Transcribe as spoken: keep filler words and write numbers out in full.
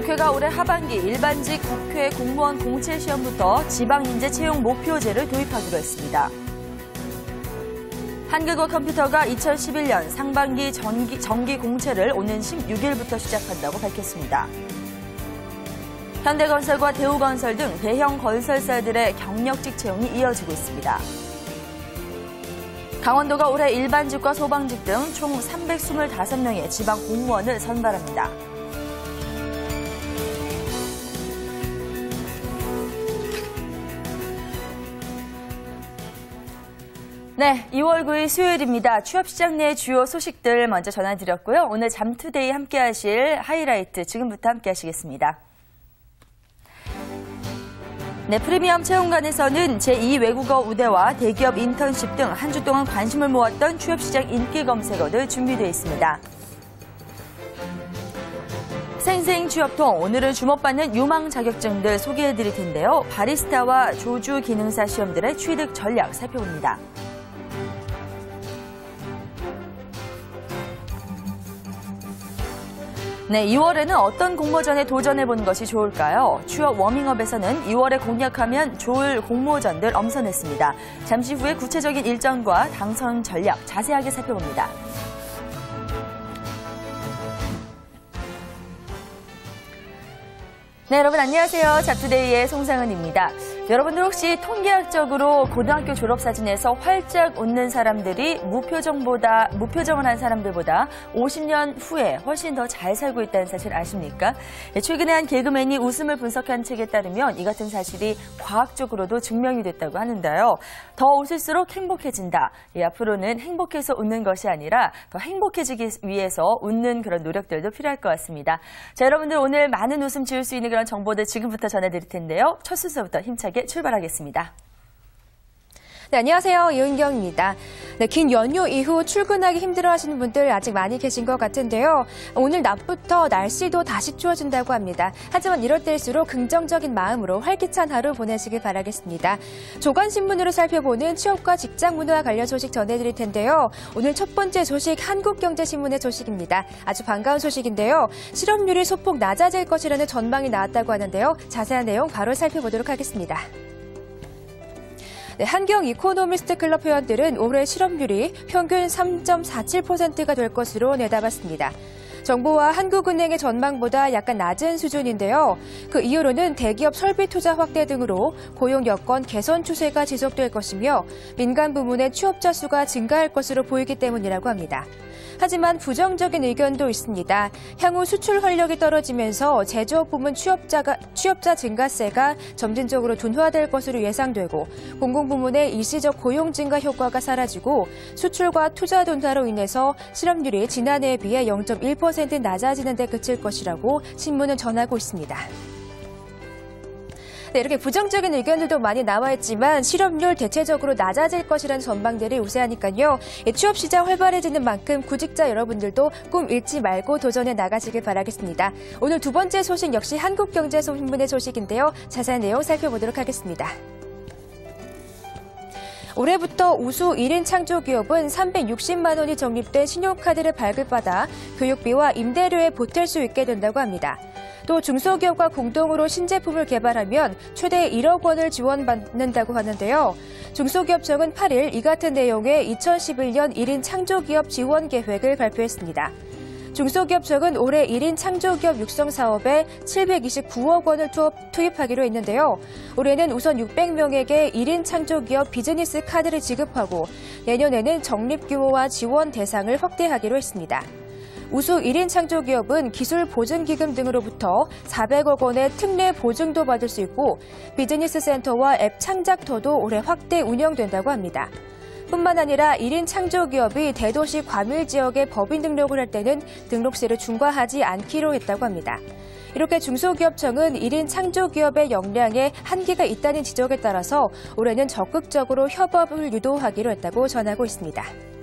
국회가 올해 하반기 일반직 국회 공무원 공채 시험부터 지방인재 채용 목표제를 도입하기로 했습니다. 한국어 컴퓨터가 이천십일 년 상반기 정기, 정기 공채를 오는 십육 일부터 시작한다고 밝혔습니다. 현대건설과 대우건설 등 대형 건설사들의 경력직 채용이 이어지고 있습니다. 강원도가 올해 일반직과 소방직 등 총 삼백이십오 명의 지방 공무원을 선발합니다. 네, 이월 구일 수요일입니다. 취업시장 내 주요 소식들 먼저 전해드렸고요. 오늘 잠투데이 함께하실 하이라이트 지금부터 함께하시겠습니다. 네, 프리미엄 채용관에서는 제이 외국어 우대와 대기업 인턴십 등 한 주 동안 관심을 모았던 취업시장 인기 검색어들 준비되어 있습니다. 생생 취업통, 오늘은 주목받는 유망 자격증들 소개해드릴 텐데요. 바리스타와 조주 기능사 시험들의 취득 전략 살펴봅니다. 네, 이월에는 어떤 공모전에 도전해본 것이 좋을까요? 취업 워밍업에서는 이월에 공략하면 좋을 공모전들 엄선했습니다. 잠시 후에 구체적인 일정과 당선 전략 자세하게 살펴봅니다. 네, 여러분 안녕하세요. 잡투데이의 송상은입니다. 여러분들 혹시 통계학적으로 고등학교 졸업사진에서 활짝 웃는 사람들이 무표정보다, 무표정을 한 사람들보다 오십 년 후에 훨씬 더 잘 살고 있다는 사실 아십니까? 최근에 한 개그맨이 웃음을 분석한 책에 따르면 이 같은 사실이 과학적으로도 증명이 됐다고 하는데요. 더 웃을수록 행복해진다. 예, 앞으로는 행복해서 웃는 것이 아니라 더 행복해지기 위해서 웃는 그런 노력들도 필요할 것 같습니다. 자, 여러분들 오늘 많은 웃음 지을 수 있는 그런 정보들 지금부터 전해드릴 텐데요. 첫 순서부터 힘차게 출발하겠습니다. 네, 안녕하세요. 이은경입니다. 네, 긴 연휴 이후 출근하기 힘들어하시는 분들 아직 많이 계신 것 같은데요. 오늘 낮부터 날씨도 다시 추워진다고 합니다. 하지만 이럴 때일수록 긍정적인 마음으로 활기찬 하루 보내시길 바라겠습니다. 조간신문으로 살펴보는 취업과 직장 문화 관련 소식 전해드릴 텐데요. 오늘 첫 번째 소식 한국경제신문의 소식입니다. 아주 반가운 소식인데요. 실업률이 소폭 낮아질 것이라는 전망이 나왔다고 하는데요. 자세한 내용 바로 살펴보도록 하겠습니다. 네, 한경 이코노미스트 클럽 회원들은 올해 실업률이 평균 삼 점 사칠 퍼센트가 될 것으로 내다봤습니다. 정부와 한국은행의 전망보다 약간 낮은 수준인데요. 그 이유로는 대기업 설비 투자 확대 등으로 고용 여건 개선 추세가 지속될 것이며 민간 부문의 취업자 수가 증가할 것으로 보이기 때문이라고 합니다. 하지만 부정적인 의견도 있습니다. 향후 수출 활력이 떨어지면서 제조업 부문 취업자가, 취업자 증가세가 점진적으로 둔화될 것으로 예상되고 공공부문의 일시적 고용 증가 효과가 사라지고 수출과 투자 둔화로 인해서 실업률이 지난해에 비해 영 점 일 퍼센트 낮아지는 데 그칠 것이라고 신문은 전하고 있습니다. 네, 이렇게 부정적인 의견들도 많이 나와 있지만 실업률 대체적으로 낮아질 것이라는 전망들이 우세하니까요. 취업시장 활발해지는 만큼 구직자 여러분들도 꿈 잃지 말고 도전해 나가시길 바라겠습니다. 오늘 두 번째 소식 역시 한국경제신문의 소식인데요. 자세한 내용 살펴보도록 하겠습니다. 올해부터 우수 일 인 창조기업은 삼백육십만 원이 적립된 신용카드를 발급받아 교육비와 임대료에 보탤 수 있게 된다고 합니다. 또 중소기업과 공동으로 신제품을 개발하면 최대 일억 원을 지원받는다고 하는데요. 중소기업청은 팔 일 이 같은 내용의 이천십일 년 일 인 창조기업 지원 계획을 발표했습니다. 중소기업청은 올해 일 인 창조기업 육성 사업에 칠백이십구억 원을 투입하기로 했는데요. 올해는 우선 육백 명에게 일 인 창조기업 비즈니스 카드를 지급하고 내년에는 적립 규모와 지원 대상을 확대하기로 했습니다. 우수 일 인 창조기업은 기술보증기금 등으로부터 사백억 원의 특례 보증도 받을 수 있고 비즈니스 센터와 앱 창작터도 올해 확대 운영된다고 합니다. 뿐만 아니라 일 인 창조기업이 대도시 과밀 지역에 법인 등록을 할 때는 등록세를 중과하지 않기로 했다고 합니다. 이렇게 중소기업청은 일 인 창조기업의 역량에 한계가 있다는 지적에 따라서 올해는 적극적으로 협업을 유도하기로 했다고 전하고 있습니다.